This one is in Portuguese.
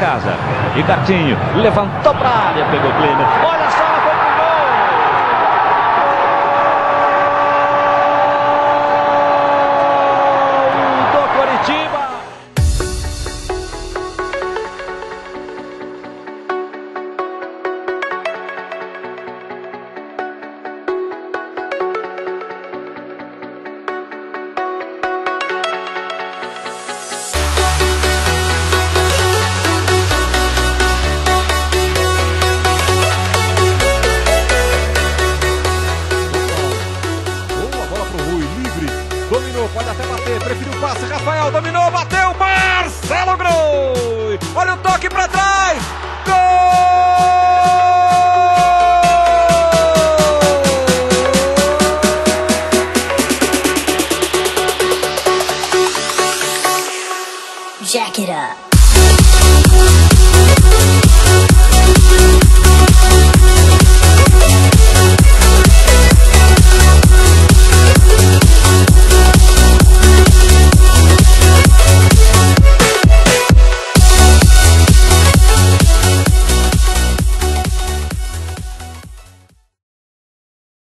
casa. Ricardinho levantou para a área, pegou o Klemer. Olha só, ela foi pro gol! Do Coritiba! Dominou, pode até bater, preferiu o passe, Rafael dominou, bateu, Marcelo Groi! Olha o toque pra trás! Gol! Jack it up.